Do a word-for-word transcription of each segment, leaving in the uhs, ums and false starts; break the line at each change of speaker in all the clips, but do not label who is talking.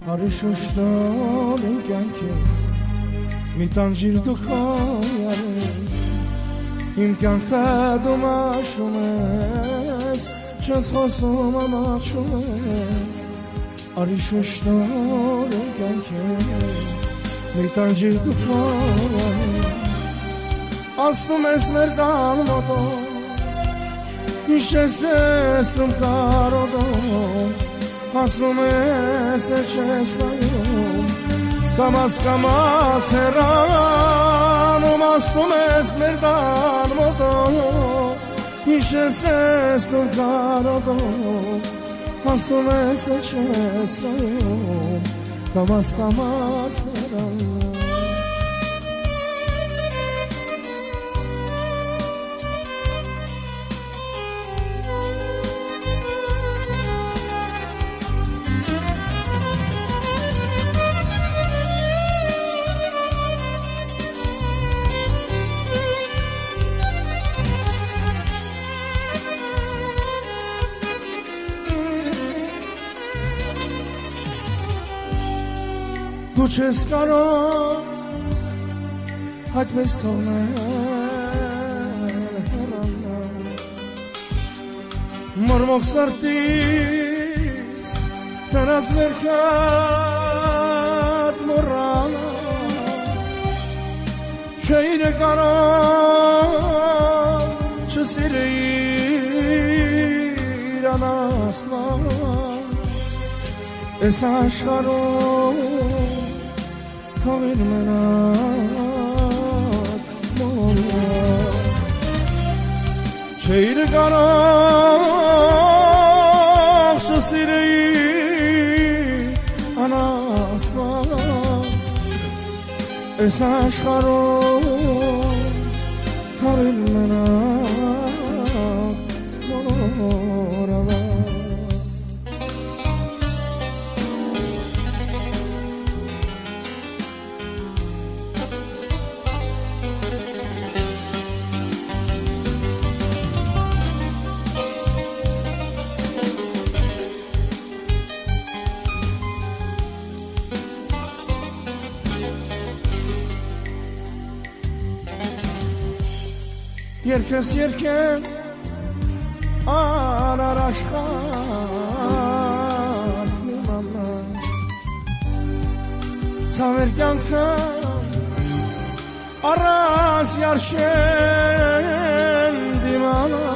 Արիշոշտալ եմ կյանքեր մի տանջիր դու խայարես իմ կյանքը դու մաշում ես չես խոսում ամաչում ես Արիշոշտալ եմ կյանքեր մի տանջիր դու խայարես Անցնում ես մեր տան մոտով ինչ ես տեսնում կարոտով Անցնում ես է չես նայում Կամաց կամաց հեռանում Անցնում ես մեր տան մոտով Ինչ ես տեսնում կարոտով Անցնում ես է չես նայում Կամաց կամաց հեռանում Դու չես կարող այդպես թողնել հեռանալ Մորմոք սրտից դրած վերքատ մոռանալ Cheyir Karox չսիրեիր անաստված Ես աշխարհում Թողիր մենակ մոլակ Cheyir Karox չսիրեիր անաստված Ես աշխարհում թողիր մենակ մոլակ Երկես երկեն արար աշխարհ մի մամա Ցավեր կյանքը առանց յարշեն դիմանա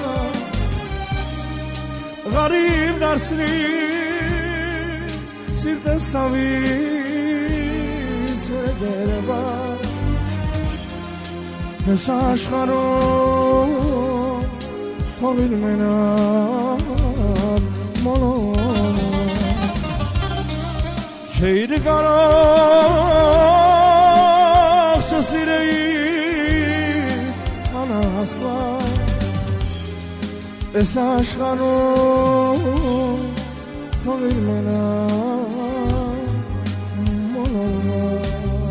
Ղարիբ դարսրի սիրտես սավից դերբա Ես աշխարհում թողիր մենակ մոլորակ Cheyir Karox չսիրեիր անաստված Ես աշխարհում թողիր մենակ մոլորակ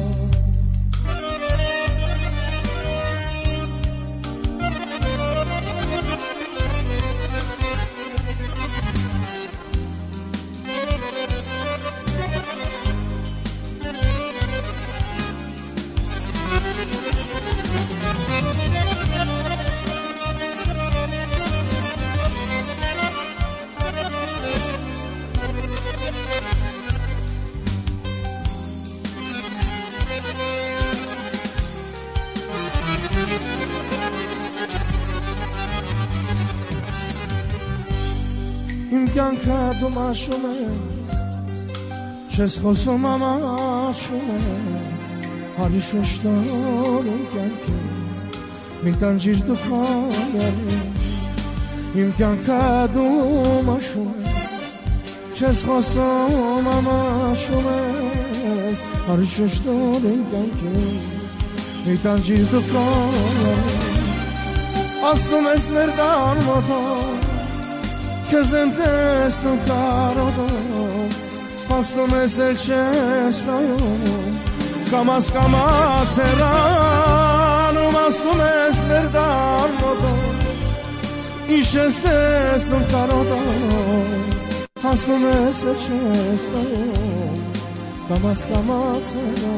Իմ կյանքը դու մաշում ես Չես խոսում ամաչում ես Արիշոշտալ եմ կյանքեր մի տանջիր դու խայարես Իմ կյանքը դու մաշում ես Չես խոսում ամաչում ես Արիշոշտալ եմ կյանքեր մի տանջիր դու խայարես Անցնում ես մեր տան մոտով Քեզ եմ տեսնում կարոտով Անցնում ես էլ չես նայում Կամաց կամաց հեռանում Անցնում ես մեր տան մոտով Ինչ ես տեսնում կարոտով Անցնում ես էլ չես նայում Kamas kamas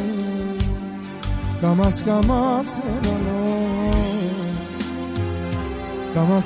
Kamas kamas Kamas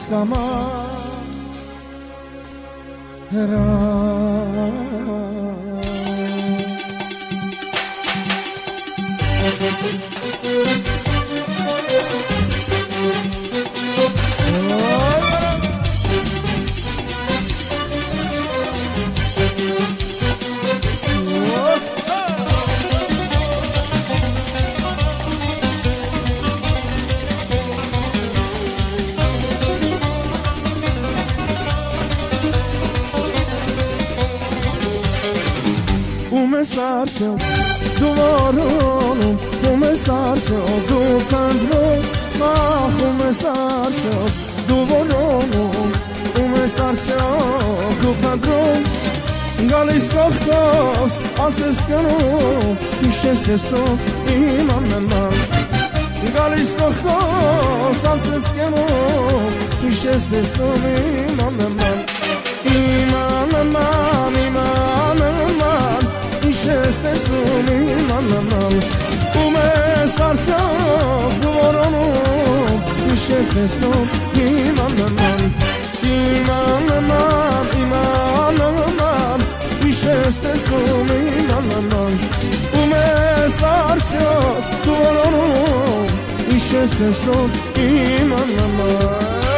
Sarcel du varonum, ume sarcel du candrum, ah, ume sarcel du varonum, ume sarcel du candrum. Galis kohtos, anses canum, ishes desnom, iman man. Galis kohtos, anses canum, ishes desnom, iman man. Iman man, iman man. Ishes desnom iman man Ume sarcel du varonum Ishes desnom iman man Iman man, iman man Ishes desnom iman man Ume sarcel du varonum Ishes desnom iman man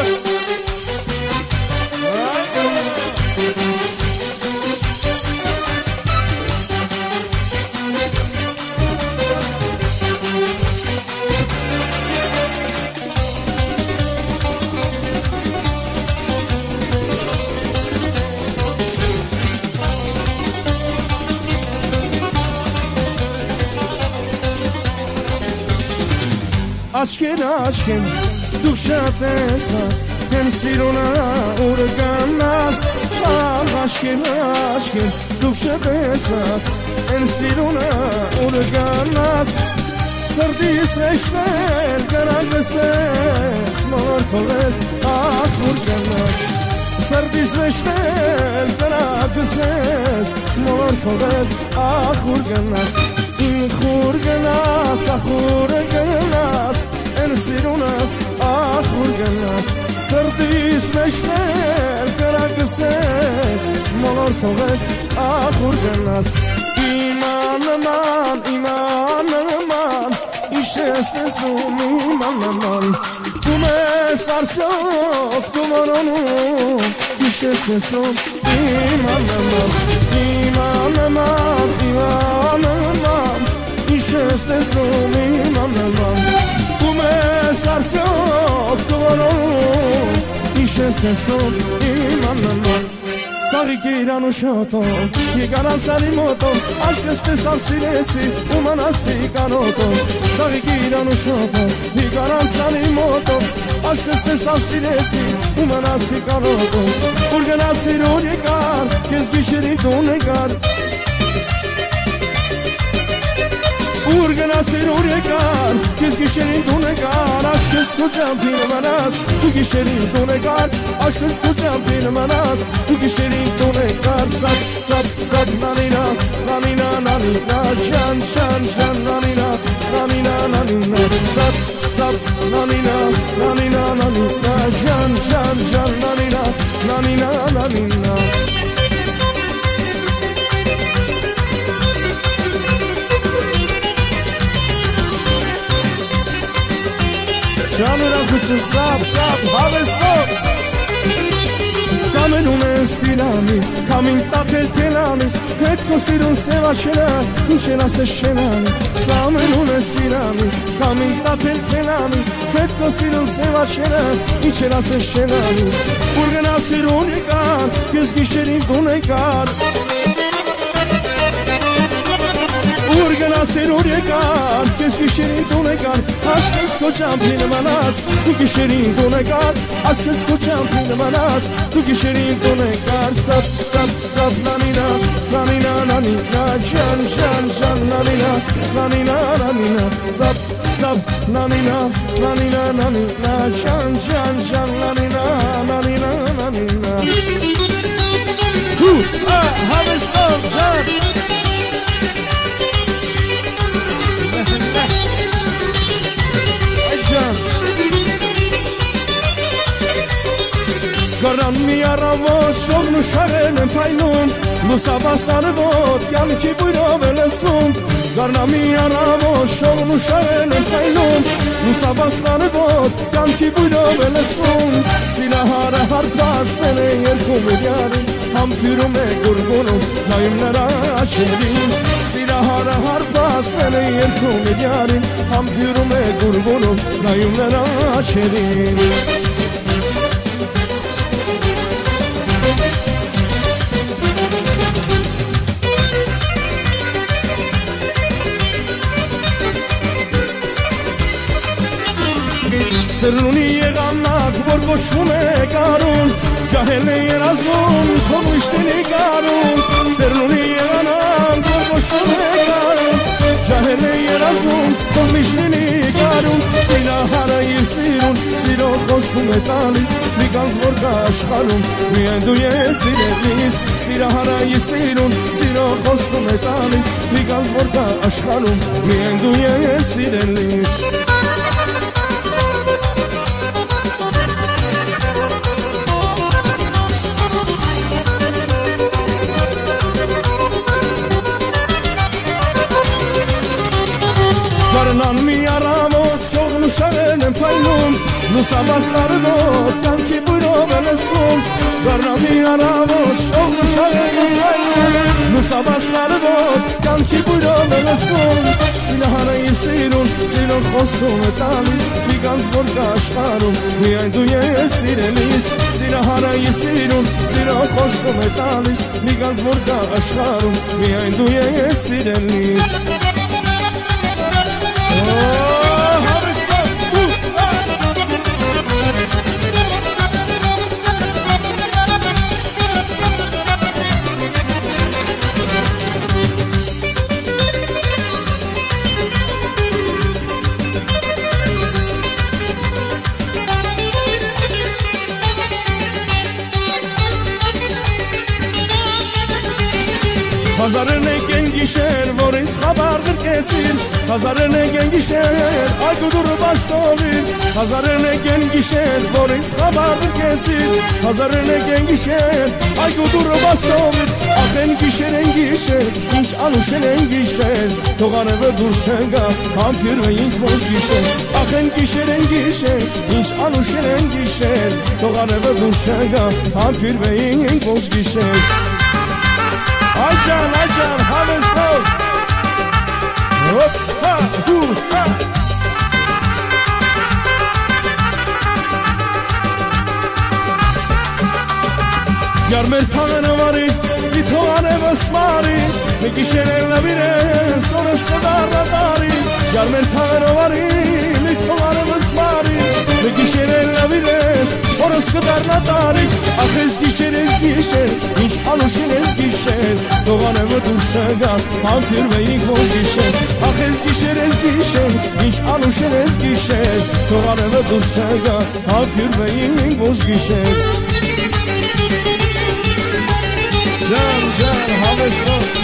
Aşkın aşkın dukşa tesa Hem siruna urganas Ah aşkın aşkın dukşa tesa Hem siruna urganas Sardis reşler karagıses Mortolet ah urganas Sardis reşler karagıses Mortolet ah urganas In urganas ah urganas Siruna ah urganas Sardis meşler karagıses Molor toget ah urganas İman aman iman aman İşes desum iman aman Kume sarsok duman onu İşes desum iman aman İman aman iman aman İşes desum iman aman Sarcel du varonum Ishes desnom iman man Sari kiranu shoto Igaran salimoto Aşkıs tesan silesi Umanasi kanoto Sari kiranu shoto Igaran salimoto Aşkıs tesan silesi Umanasi kanoto Urganasi runikar Kezgişiri dunikar Urganasi runikar Kezgişiri dunikar Aşkıs kucam bilmanaz Bu gişeri dunikar Aşkıs kucam bilmanaz Bu gişeri dunikar Zap zap zap nanina Nanina nanina Can can can nanina Nanina nanina Zap zap nanina Nanina nanina Can can can nanina Nanina nanina Canına kutsun zap zap Havesop Zamen silami Kamin tatel telami Et kosirun seva šena Učena se šenami Zamen silami Kamin tatel telami Et kosirun seva šena Učena se šenami Urgana sirunikar Kezgişerin dunekar Urgana sirunikar Kezgişerin dunekar Aşkız kocam bilmanaz Bu gişerin dunekar Aşkız kocam bilmanaz Bu gişerin dunekar Zap zap zap nanina Nanina nanina Can can can nanina Nanina nanina Zap zap nanina Nanina nanina Can can can nanina Nanina nanina Hu ah have it so can առավոտ շողն ու շաղերն են փայլում լուսաբացները ոտ կյանքի բույրով է լսվում Գարնամի առավոտ շողն ու շաղերն են փայլում լուսաբացները ոտ կյանքի բույրով է լսվում Սիրահարը հարբացել է երկում իրարին համբյուրում է գուրգունում նայում նրա աչքերին Սիրահարը հարբացել է երկում իրարին համբյուրում է գուրգունում նայում նրա աչքերին Սրունի եղանակ, որ կոչվում է կարուն Ջահելն է երազում, քով իշտինի կարուն Սրունի եղանակ, որ կոչվում է կարուն Ջահելն է երազում, քով իշտինի կարուն Սիրահարը իր սիրուն, սիրո խոստում է տալիս Մի կանց որ կա աշխարհում, միայն դու ես սիրելիս Սիրահարը իր սիրուն, սիրո խոստում է տալիս Մի կանց որ կա աշխարհում, միայն դու ես սիրելիս Գարնան մի առավոտ շողն ու շաղերն են փայլում լուսաբացները ոտ կյանքի բույրով է լսվում Գարնան մի առավոտ շողն ու շաղերն են փայլում լուսաբացները ոտ կյանքի բույրով է լսվում Սիրահարը իր սիրուն, սիրո խոստում է տալիս Մի կանց որ կա աշխարհում, միայն դու ես սիրելիս Սիրահարը իր սիրուն, սիրո խոստում է տալիս Մի կանց որ կա աշխարհում, միայն դու ես սիրելիս Հազարն եկեն գիշեր, որ ինձ խաբար գրկեսին Հազարն եկեն գիշեր, այգու դուրը բաստովին Հազարն եկեն գիշեր, որ ինձ խաբար գրկեսին Հազարն եկեն գիշեր, այգու դուրը բաստովին Ախ են գիշեր են գիշեր, ինչ անուշեն են գիշեր Թող անևը դուրս չգա, համբյուրվեինք ոչ գիշեր Ախ են գիշեր են գիշեր, ինչ անուշեն են գիշեր Թող անևը դուրս չգա, համբյուրվեինք ոչ գիշեր Aycan, Aycan, Hovhannes Hop, ha, hu, ha Yar mer tağını varı, bir toğane basmarı Bir gişenin labire, sonrası kadar radarı Yar mer tağını varı, bir toğane basmarı Bir gişenin labire, sonrası kadar radarı Ah ez gişer, ez gişer, inç anuşun ez gişer Doğan evi durşega, hampir ve ilk boz gişer Ah ez gişer, ez gişer, inç anuşun ez gişer Doğan evi durşega, hampir ve ilk boz gişer Can, can, Hovhannes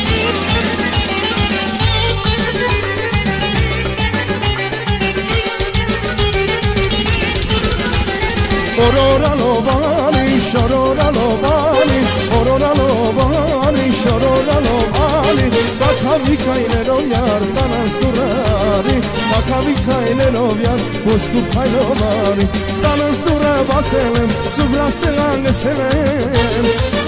Orora lovani, şorora lovani Orora lovani, şorora lovani Bakavi kaynero yar, danas durari Bakavi kaynero yar, bosku paylovani Danas dura baselem, subraselan sevem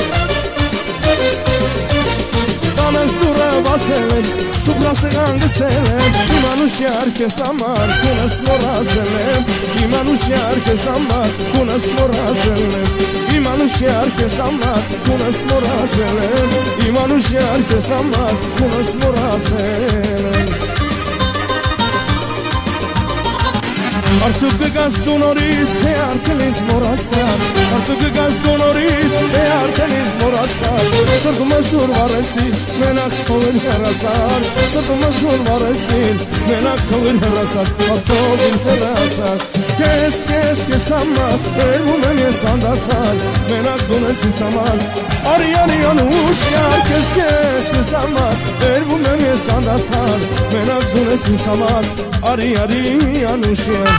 Danas dura baselem, subraselan sevem İmanuş yar kes amar, kunas morazelem İmanuş yar kes amar, kunas morazelem İmanuş yar kes amar, kunas morazelem İmanuş yar kes amar, kunas morazelem Arțucă gaz du noriz, te arteliz morațar Arțucă gaz du noriz, te arteliz morațar Sărtu măsur varăsin, menak kılın herazar Sărtu măsur varăsin, menak kılın herazar Artovin herazar Kes, kes, kes ama, elbu mene sandatar Menak dunesin saman Ari, ari, anuş yar Kes, kes, kes ama, elbu mene sandatar Menak dunesin saman Ari, ari, anuş yar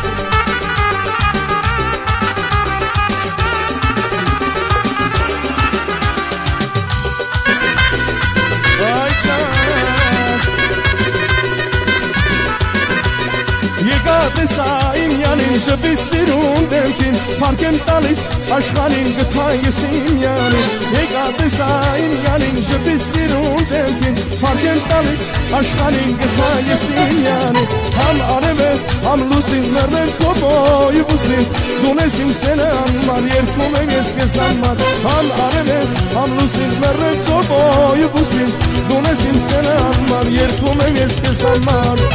սիրուն դեմքին Փարք եմ տալիս աշխարհին գտա ես իմ յանին Եկա տեսա իմ յանին ժպիտ սիրուն դեմքին Փարք եմ տալիս աշխարհին գտա ես իմ յանին Համ արևես, համ լուսին մեռնել քո բոյ բուսին Դունես իմ սենը անմար երկում եմ ես քեզ անմար Համ արևես, համ լուսին մեռնել քո բոյ բուսին Դունես իմ սենը անմար երկում եմ ես քեզ անմար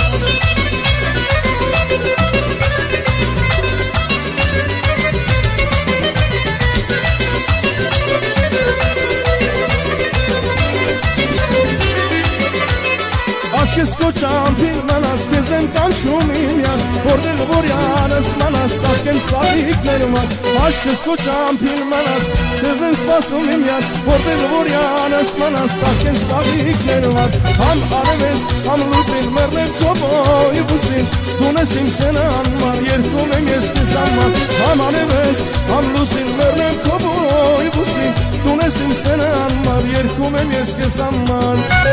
Aşkız koçam filmanaz gezem kançum imyan Order voryanız manas tahken sahiplerim var Aşkız koçam filmanaz gezem spasum imyan Order voryanız manas tahken sahiplerim var Ham araves ham lusin merlem koboy busin Dunesim sena anmar yerkum em eski sanmar Ham araves ham lusin merlem koboy busin Dunesim sena anmar yerkum em eski sanmar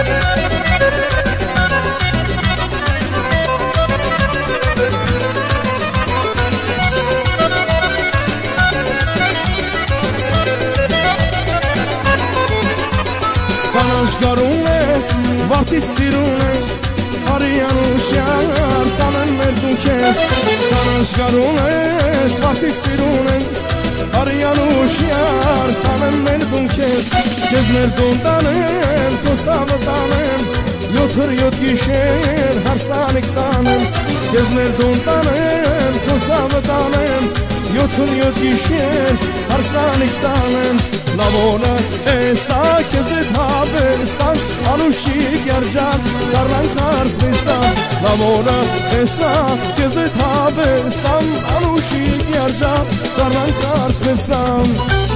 Kanashkarun es, vaktit sirun es Arayanuş yar, kamen merdun kes Kanashkarun es, vaktit sirun es Arayanuş yar, kamen merdun kes Kez merdun tanem, kosavı tanem Yotur yot gişer, harsanik tanem Kez merdun tanem, kosavı tanem Yotur yot gişer, harsanik tanem Lavona esa kezet habesan Anushi gercan karlan kars besan Lavona esa kezet habesan Anushi gercan karlan kars besan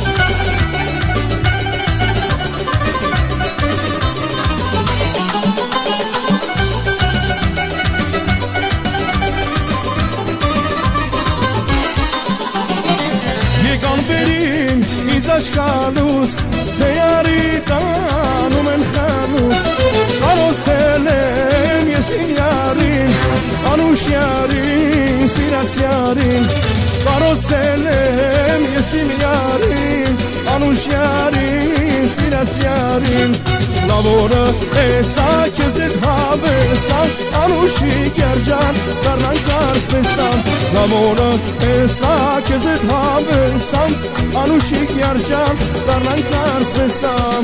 Yegan berin Aşkalus Teyari tanum en khanus Aroselem yesin yarin Anuş yarin Sirat yarin Aroselem yesin yarin Anuş yarin Sirat yarin Lavora esa kezet habesan Anuşi gercan Darlan kars besan Lavora esa kezet habesan Anuşi gercan Darlan kars besan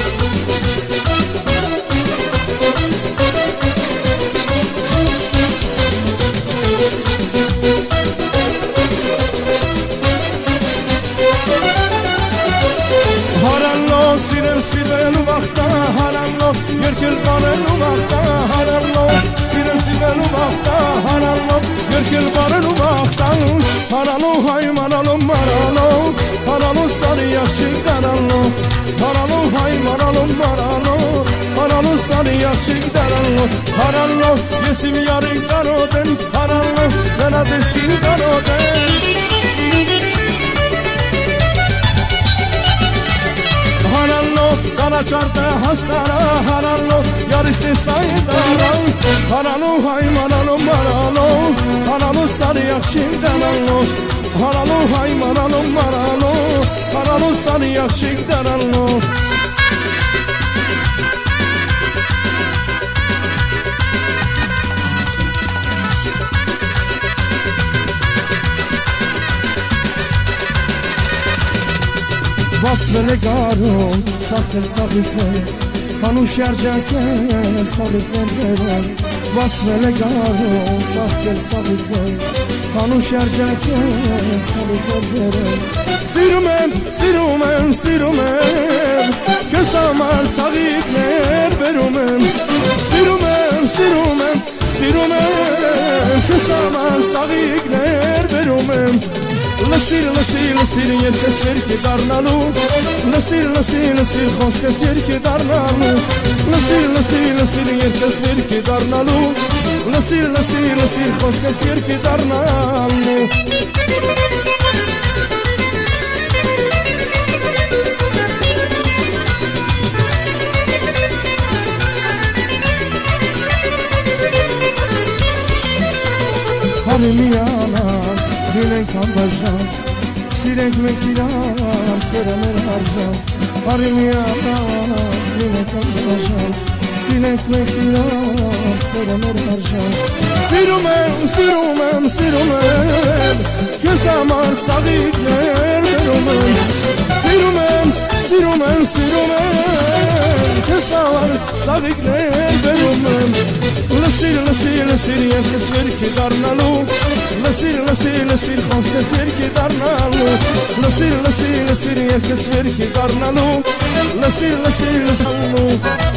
Harallo sirer sirer vakta harallo yerkel baren vakta harallo sirer sirer vakta harallo yerkel baren vakta harallo hay marallo marallo harallo sarı yaxşı darallo harallo hay marallo marallo harallo sarı yaxşı darallo harallo yesim yarın daroden harallo bana deskin daroden Harallo, kana çarta hastara harallo Yar istesay daran Harallo, hay marallo, marallo Harallo, sarı yakşin darallo Harallo, hay marallo, marallo Harallo, sarı yakşin darallo Vasvele garon, sahtel sabikle Hanuş yercake, sabikler verer Vasvele garon, sahtel sabikle Hanuş yercake, sabikler verer Sirumem, sirumem, sirumem Kösamar sabikler verumem Sirumem, sirumem, sirumem Kösamar sabikler verumem Nasir, nasir, nasir, yerkes ver ki darnalu Nasir, nasir, nasir, khoskes yer ki darnalu Nasir, nasir, nasir, yerkes ver ki darnalu Nasir, nasir, nasir, khoskes yer ki darnalu Hamimi yanar լինենք անբաժան Սիրենք մենք իրար սերը մեր արժան Արի միանալ լինենք անբաժան Սիրենք մենք իրար սերը մեր արժան Սիրում եմ, սիրում եմ, սիրում եմ Քեզ համար ծաղիկներ բերում եմ Սիրում եմ, սիրում եմ, սիրում եմ Քեզ համար ծաղիկներ բերում եմ Լսիր, լսիր, լսիր և քեզ վերքի դառնալու Լսիր, լսիր, լսիր խոսքս երգի դառնալու Լսիր, լսիր, լսիր և քեզ վերքի դառնալու Լսիր, լսիր, լսալու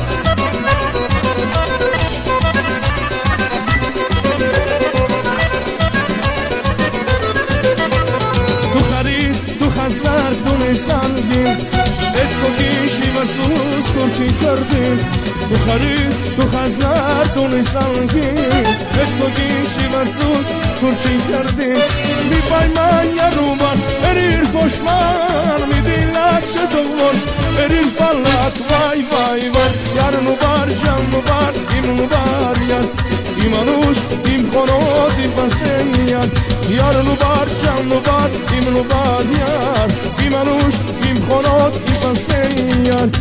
Հազար դունես անգին Էդ կոգիշի վրծուս կորքի կրդին Դու խարի, դու հազար դունես անգին Էդ կոգիշի վրծուս կորքի կրդին Մի պայման յարուբար, երիր կոշման Մի դիլակ շտողոր, երիր պալատ Վայ, վայ, վայ, յարն ու բար, ժան ու բար, իմ ու բար յար Իմ անուշ, իմ խոնոտ, իմ պաստեն յար Յարն ու բար, ժան ու բար, իմ ու բար յար Իմ անուշ, իմ խոնոտ, իմ պաստեն յար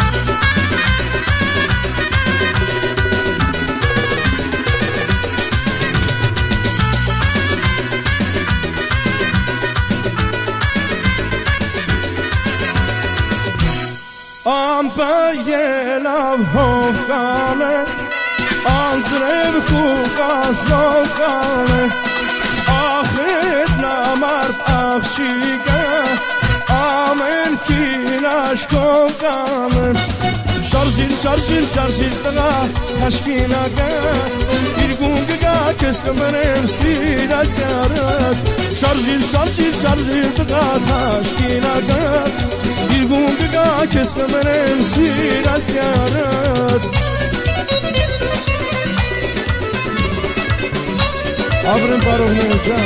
Ամպը ելավ հով կանը Անձրև կուկազով կանը Ախետ նամարդ աղջիկը Ամեն կին աշկով կանը Շարժիր, շարժիր, շարժիր տղա կաշկինակը Իրգուն կգա կեզ կմրեմ սիրացյարըտ Շարժիր, շարժիր, շարժիր տղա կաշկինակը Իրգուն կգա կեզ կմրեմ սիրացյարըտ Avrem parovne can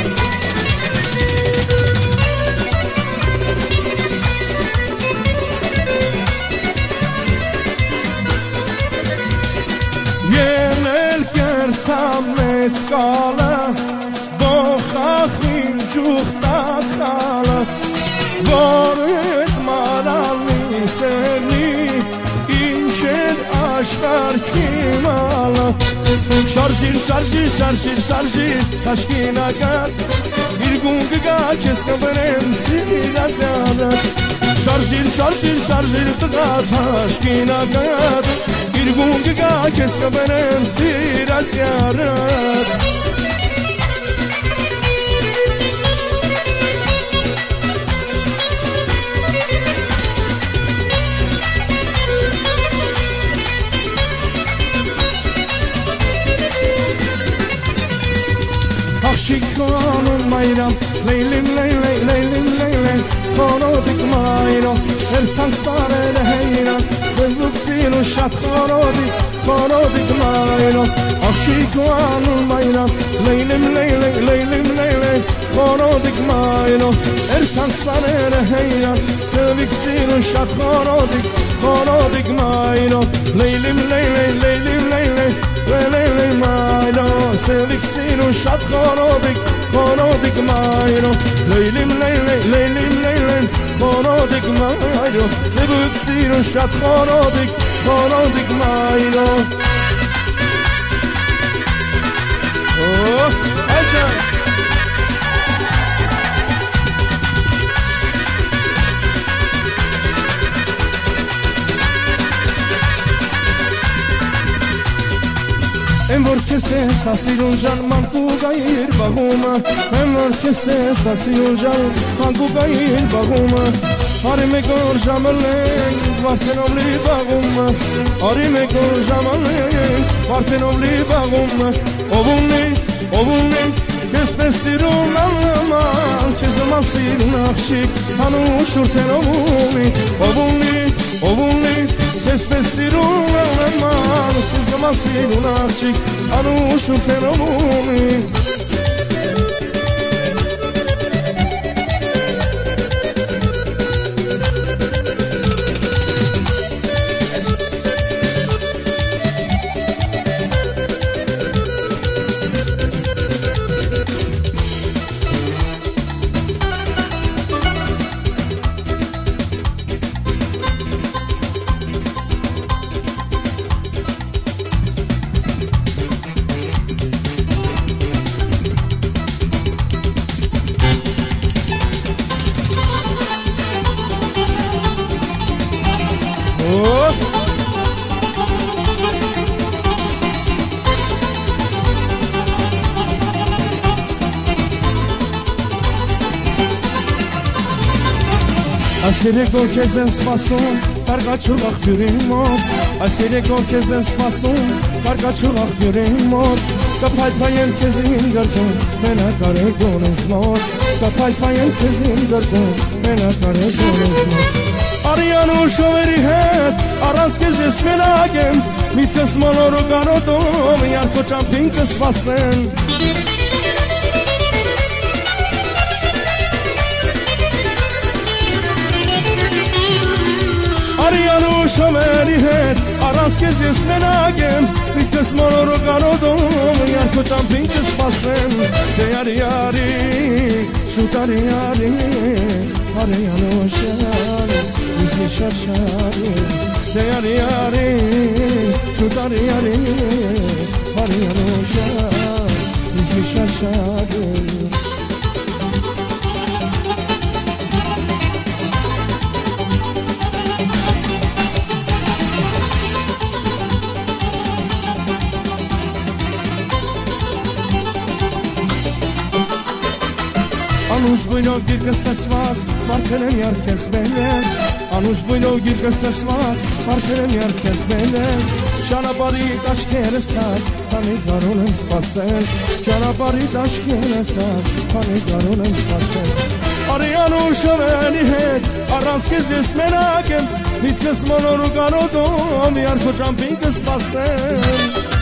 Yenel kertam metskala Bochachin juchta khala Voret maralni serni Inched ashtar kimala Şarjir, şarjir, şarjir, şarjir Taşkinakat Bir gün gıga kes kabarem siratırat Şarjir, şarjir, şarjir tıga Taşkinakat Bir gün gıga kes kabarem siratırat Şikanın mayram Leylim ley ley leylim ley ley Korodik mayro Ertan sarele heyran Bevuksin uşat korodik Korodik mayro Şikanın mayram Leylim ley ley leylim ley ley Korodik mayro Ertan sarele heyran Seviksin uşat korodik Korodik mayro Leylim ley ley leylim ley ley Ley mayro Seviksin uşat korodik Korodik mayro Leylim ley ley leylim leylem Korodik mayro Seviksin uşat korodik Korodik mayro Oh, Ece Em orkestre sasirun jan manku gair baguma Em orkestre sasirun jan manku gair baguma Arime gor jamalen vartenom li baguma Arime gor jamalen vartenom li baguma Ovunni, ovunni kesme sirun alaman Kesme masirun akşik hanu şurten ovunni Ovunni, ovunni kesme sirun alaman Kesme masirun akşik hanu şurten ovunni Այս երեկո քեզ եմ սպասում Կարկաչուղ աղբյուրի մոտ Այս երեկո քեզ եմ սպասում Կարկաչուղ աղբյուրի մոտ Կփայփայեմ քեզ իմ գրկում Մենակ արեգոն ինձ մոտ Կփայփայեմ քեզ իմ գրկում Մենակ արեգոն ինձ մոտ Արյան ու շովերի հետ Առանց քեզ ես մենակ եմ Միտքս մոլոր ու կարոտում Յարքո ճամփին կսպասեն Արյան ու շովերի հետ Առանց քեզ ես մենակ եմ Միտքս մոլոր ու կարոտում Յարքո ճամփին կսպասեն Դե արի արի Շուտ արի արի Արյան ու շարի Իզմի շարշարի Դե արի արի Շուտ արի արի Արյան ու շարի Իզմի շարշարի Անուշ բույնով գիրկը ստացված, մարդեր եմ յարքես բելեր Անուշ բույնով գիրկը ստացված, մարդեր եմ յարքես բելեր Ճանապարհի տաշկերը ստաց, քանի կարոն եմ սպասել Ճանապարհի տաշկերը ստաց, քանի կարոն եմ սպասել Արի անուշ ավերի հետ, առանց քեզ ես մենակ եմ Միտքս մոլոր ու կարոտում, յարքո ճամփին կսպասեմ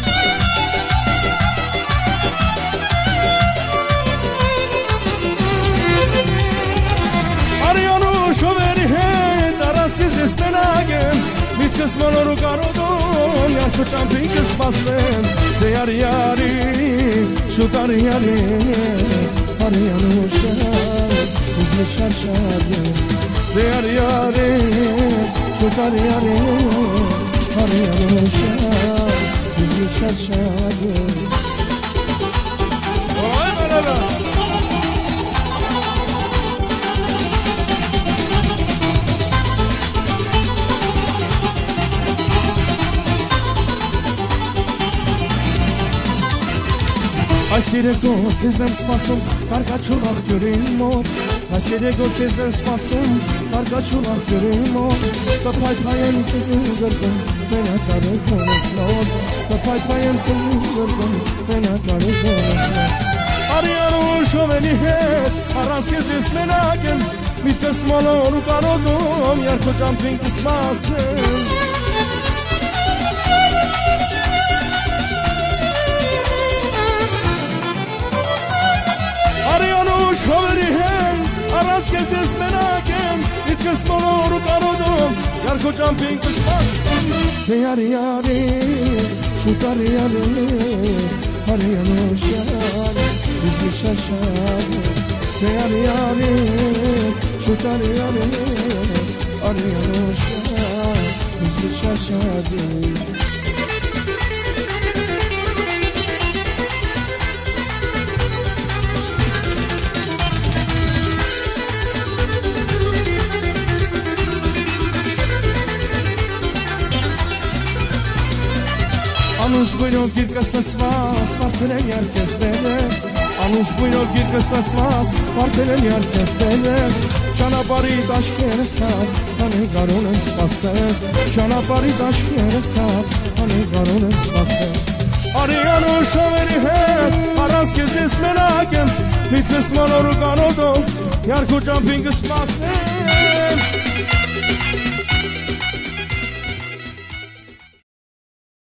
Շովերի հետ առանց քեզ ես մենակ եմ Միտքս մոլոր ու կարոտում Յարքո ճամփին կսպասեմ Դե արի արի Շուտ արի արի Արի անուշար Իզմի շարշարի Դե արի արի Շուտ արի արի Արի անուշար Իզմի շարշարի Ոյ մալավա Այս երեկո քեզ եմ սպասում Կարկաչուղ աղբյուրի մոտ Այս երեկո քեզ եմ սպասում Կարկաչուղ աղբյուրի մոտ Կփայփայեմ քեզ իմ գրկում Մենակ արեգոն ինձ մոտ Կփայփայեմ քեզ իմ գրկում Մենակ արեգոն ինձ մոտ Արյան ու շովերի հետ Առանց քեզ ես մենակ եմ Միտքս մոլոր ու կարոտում Յարքո ճամփին կսպասեմ Շովերի հետ, առանց քեզ ես մենակ եմ Միտքս մոլոր ու կարոտում, յարքո ճամփին կսպասեմ Դե արի արի, շուտ արի արի Արի անուշարի, իզմի շարշարի Դե արի արի, շուտ արի արի Արի անուշարի, իզմի շարշարի Անուշ բույնով գիրկը ստացված, մարդեր եմ յարքես բելեր Անուշ բույնով գիրկը ստացված, մարդեր եմ յարքես բելեր Ճանապարհի տաշկերը ստաց, քանի կարոն եմ սպասել Ճանապարհի տաշկերը ստաց, քանի կարոն եմ սպասել Արի անուշ ավերի հետ, առանց քեզ ես մենակ եմ Միտքս մոլոր ու կարոտում, յարքո ճամփին կսպասեմ